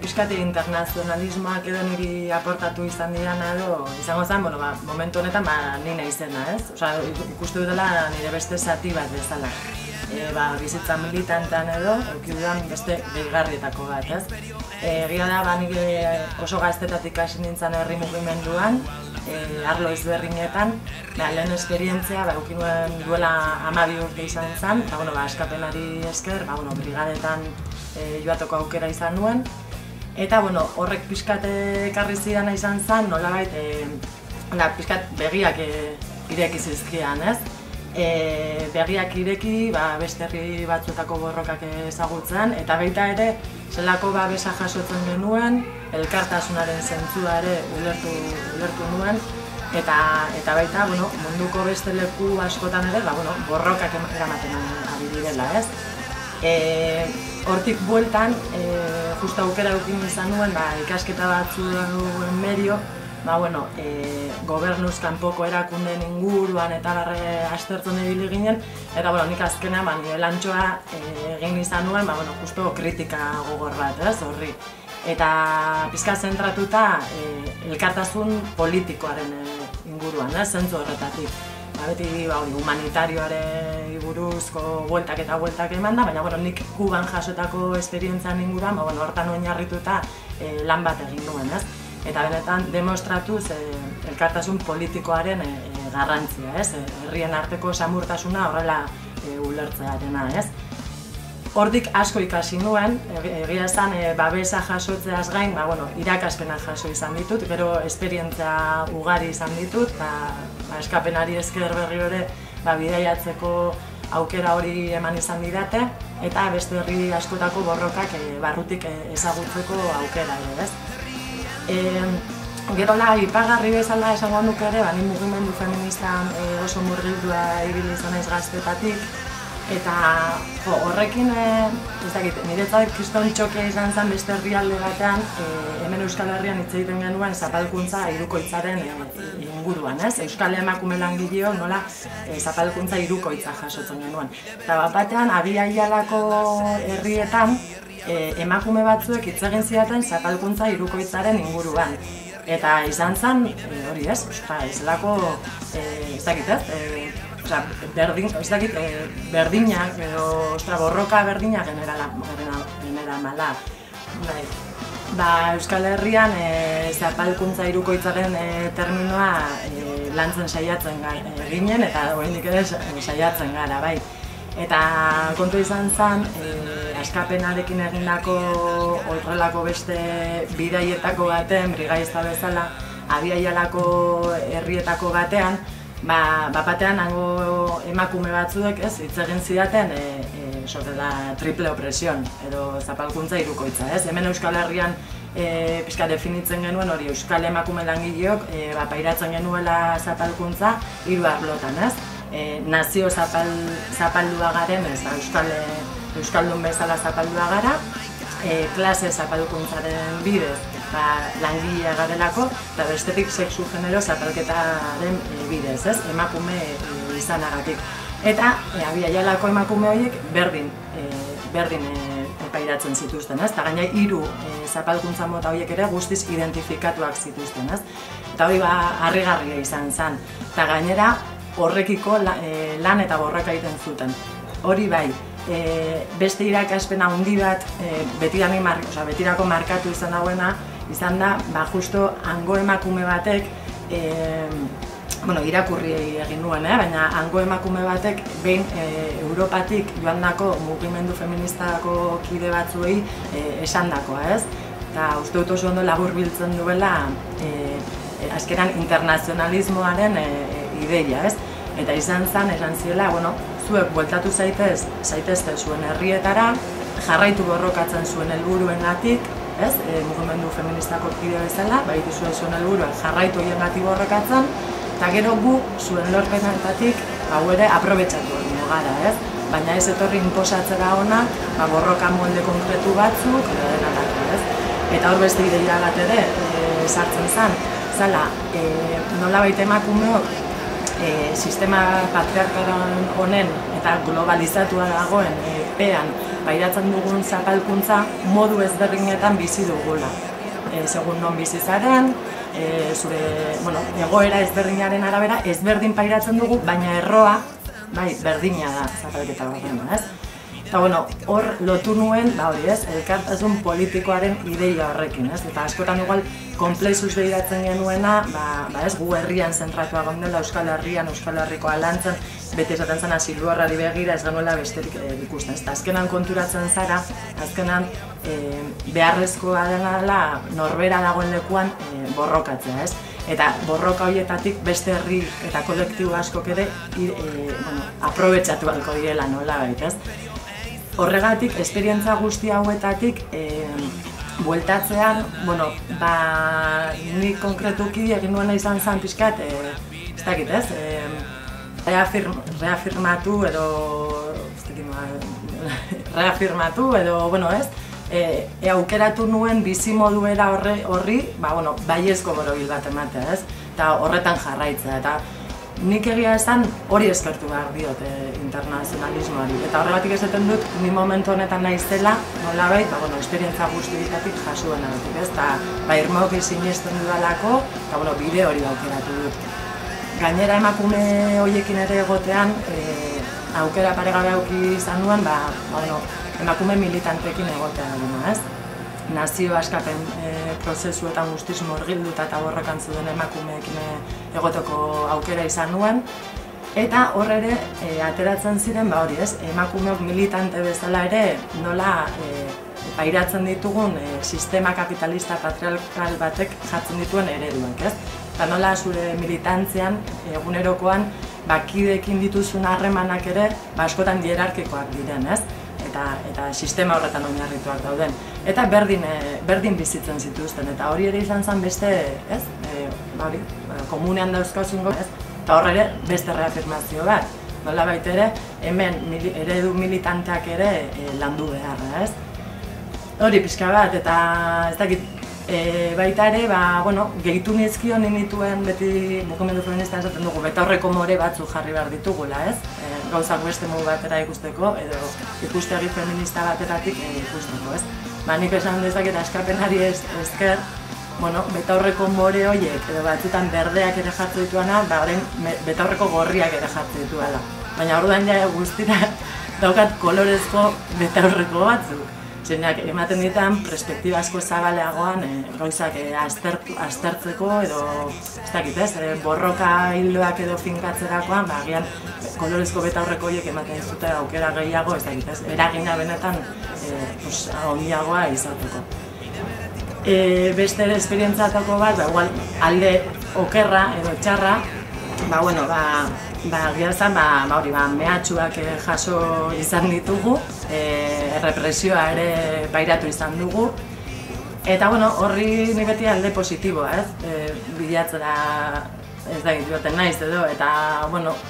pixkati internazionalismoak edo niri aportatu izan didana edo izango zen, momentu honetan ni naizena, ez? Osa, ikustu dela nire beste zati bat bezala. Bizitza militantean edo, eukidudan beste gehigarrietako bat, ez? Egia da, nik oso gaztetatik hasi nintzen herri mugimenduan, arlo ezberdinetan, lehen esperientzia, euki nuen duela 12 urte izan zen, askapenari esker, brigadetan joateko aukera izan nuen, eta horrek pixkat ekarri zidana izan zen, nolabait pixkat begiak ireki zizkian, ez? Begiak ireki, beste herri batzuetako borrokak ezagutzen, eta baita ere, zelako babesa jasotzen genuen, elkartasunaren zentzua ere ulertu nuen, eta baita, munduko beste leku askotan ere, borrokak eramaten ari direla, ez? Hortik bueltan, justu aukera eukin izan nuen, ikasketa batzuen medio, gobernuz kanpoko erakundeen inguruan eta aztertzen ibili ginen, eta nik azkenean nire lantxoa egin izan nuen, justu kritika gogor bat, ez, horri. Eta pizka zentratuta elkartasun politikoaren inguruan, zentzu horretatik. Beti humanitarioare buruzko bueltak eta bueltak eman da, baina nik Kuban jasotako esperientzian inguruan, hortan oinarrituta lan bat egin nuen, ez? Eta benetan demostratuz elkartasun politikoaren garrantzia, ez? Herrien arteko samurtasuna horrela ulertzearena, ez? Hortik asko ikasi nuen, egia esan babesa jasotzeaz gain, irakaspenak jaso izan ditut, gero esperientzia ugari izan ditut, eskapenari esker berriro ere bidaiatzeko aukera hori eman izan didate, eta beste herri askotako borrokak barrutik ezagutzeko aukera ere, ez? Gero aipagarri bezala esango nuke ere, ni mugimendu feministan oso murgildua ibili izan naiz gaztetatik, eta horrekin, niretzat kriston txoke izan zen beste herrialde batean, hemen Euskal Herrian hitz egiten genuen zapalkuntza hirukoitzaren inguruan, ez? Euskal emakume langileok nola zapalkuntza hirukoitza jasotzen genuen. Eta batean, Abiaialako herrietan, emakume batzuek hitz egin zidaten zapalkuntza hirukoitzaren inguruan. Eta izan zen, hori ez, zelako, berdinak, borroka berdinak genera mala. Euskal Herrian zapalkuntza hirukoitzaren terminoa lantzen saiatzen ginen, eta oraindik ere saiatzen gara, bai. Eta kontu izan zen, askapenarekin egindako horrelako beste bidaietako baten, brigaizta bezala, Abiaialako herrietako batean, batean hango emakume batzuek hitz egin zidaten sobre la triple opresión, edo zapalkuntza hirukoitza, ez? Hemen Euskal Herrian pixka definitzen genuen hori Euskal emakume langileok pairatzen genuela zapalkuntza hiru arlotan, ez? Nazio zapaldua garen, Euskaldun bezala zapaldua gara, klase zapalkuntzaren bidez langilea garelako, eta bestetik sexu genero zapalketaren bidez, ez? Emakume izanagatik. Eta Abiaialako emakume horiek berdin pairatzen zituzten, ez? Eta gaina 3 zapalkuntza mota horiek ere guztiz identifikatuak zituzten, ez? Eta hori harrigarria izan zen. Eta gainera horrekiko lan eta borroka egiten zuten. Hori bai, beste irakaspen handi bat betirako markatu izan dauena, izan da, justo hango emakume batek, irakurri egin nuen, baina hango emakume batek behin Europatik joandako mugimendu feministako kide batzuei esandakoa, ez? Eta uste dut oso ondo laburbiltzen duela azkenan internazionalismoaren ideia, ez? Eta izan ziola, zuek bueltatu zaitezte zuen herrietara, jarraitu borrokatzen zuen helburuengatik, ez? Mugimendu feministako kide bezala, dituzue zuen helburua jarraitu horiengatik borrokatzen, eta gero gu zuen lorpenetatik ere aprobetxatu egingo gara, ez? Baina ez etorri inposatzera hona, borroka molde konkretu batzuk, edo denatako, ez? Eta hor beste ideia bat ere sartzen zen, zala, nolabait emakumeok sistema patriarkalan honen eta globalizatua dagoen pean pairatzen dugun zapalkuntza modu ezberdinetan bizi dugula. Segun non bizi zaren, zure egoera ezberdinaren arabera ezberdin pairatzen dugu, baina erroa berdina da zapalketa horren, ez? Eta hor lotu nuen, hori ez, elkartasun politikoaren ideia horrekin, ez? Eta askotan igual konplexuz behiratzen genuena, ez, gu herrian zentratua gondela, Euskal Herrian, Euskal Herriko alantzen, beti esaten zen Zilborrari begira ez genuela besterik ikusten. Eta azkenan konturatzen zara, azkenan beharrezkoa dela norbera dagoen lekuan borrokatzea, ez? Eta borroka horietatik beste herri eta kolektibo askok ere aprobetxatu ahalko direla nolabait, ez? Horregatik, esperientza guzti hauetatik bueltatzean, nik konkretuki egin nuena izan zen pixkat, ez dakit ez, reafirmatu edo, aukeratu nuen bizimoduera horri, baiezko borobil bat ematea, ez? Eta horretan jarraitzea, eta nik egia esan hori eskertu behar diot internazionalismoari. Eta horregatik esaten dut, ni momentu honetan naizela, nolabait, esperientza guztietatik jasuen agatik, ez? Eta irmoki sinesten dudalako, eta bide hori aukeratu dut. Gainera emakume horiekin ere egotean, aukera paregabe auki izan nuen, emakume militantekin egotea duguna, ez? Nazio askapen prozesuetan guztiz murgilduta eta borrokan zuden emakumeekin egoteko aukera izan nuen. Eta hor ere, ateratzen ziren, hori ez, emakumeok militante bezala ere nola pairatzen ditugun sistema kapitalista patriarkal batek jartzen dituen ereduak, ez? Eta nola zure militantzean, egunerokoan, kideekin dituzun harremanak ere, askotan hierarkikoak diren, ez? Eta sistema horretan oinarrituak dauden. Eta berdin bizitzen zituzten, eta hori ere izan zen beste, ez? Komunean dauzkazun ez? Eta hor ere beste reafirmazio bat. Nolabait ere, hemen eredu militanteak ere landu beharra, ez? Hori pixka bat, eta ez dakit, baita ere, gehitu nizkion ninituen beti mugimendu feminista esaten dugu, betaurreko more batzuk jarri behar ditugula, ez? Gauzak beste modu batera ikusteko, edo ikustegi feminista bateratik ikusteko, ez? Nik esan dezaket askapenari esker, betaurreko more horiek, edo batzutan berdeak ere jartzen dituana, orain betaurreko gorriak ere jartzen dituela. Baina orduan ja guztira daukat kolorezko betaurreko batzuk. Zeinak ematen ditan perspektiba asko zabaleagoan gauzak aztertzeko edo, ez dakit ez, borroka hildoak edo finkatzerakoan, agian kolorezko betaurreko horiek ematen dizute aukera gehiago, ez dakit ez, eragina benetan handiagoa izateko. Beste esperientziatako bat, alde okerra edo txarra, agian zen, mehatxuak jaso izan ditugu, represioa ere pairatu izan dugu, eta horri nik beti alde positiboa, ez? Bilatzera ez da joaten naiz edo, eta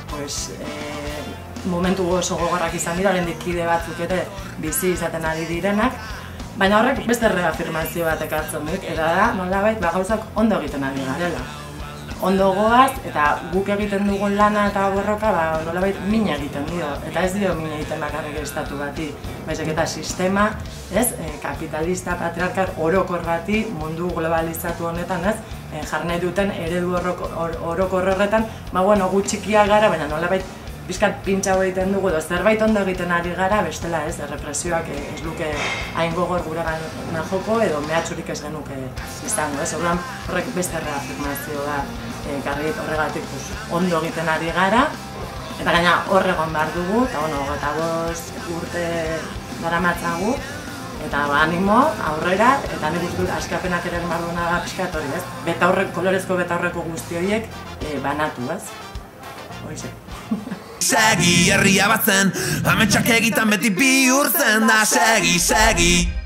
momentu oso gogorrak izan dira, oraindik kide batzuk ere bizi izaten ari direnak, baina horrek beste reafirmazio bat ekartzen dut, eta da, nolabait, gauzak ondo egiten ari garela. Ondo goaz, eta guk egiten dugun lana eta borroka nolabait mina egiten dio. Eta ez dio mina egiten bakarrik estatu bati, baizik eta sistema, kapitalista, patriarkal, orokor bati, mundu globalizatu honetan, jarri duten eredu orokor horretan, gu txikiak gara, baina nolabait pixkat pintxau egiten dugu, edo zerbait ondo egiten ari gara, bestela represioak ez luke hain gogor guregan joko, edo mehatxurik ez genuke izango, orduan horrek beste reafirmazio da. Garrit horregatik ondo egiten ari gara, eta gaina horregon behar dugu, eta 25 urte daramatzagu, eta animo, aurrera, eta nik uste dut askapenak ere behar duena da pixkat hori, ez? Kolorezko betaurreko guzti horiek banatu, ez? Horixe. Segi herria batzen, ametsak egiten beti bihurtzen da, segi